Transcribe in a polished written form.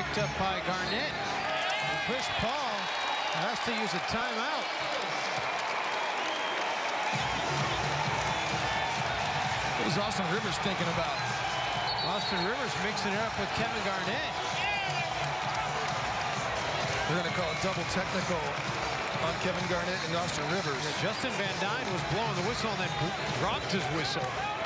picked up by Garnett. And Chris Paul has to use a timeout. What is Austin Rivers thinking about? Austin Rivers mixing it up with Kevin Garnett. They're going to call a double technical on Kevin Garnett and Austin Rivers. Yeah, Justin Van Duyne was blowing the whistle and then dropped his whistle.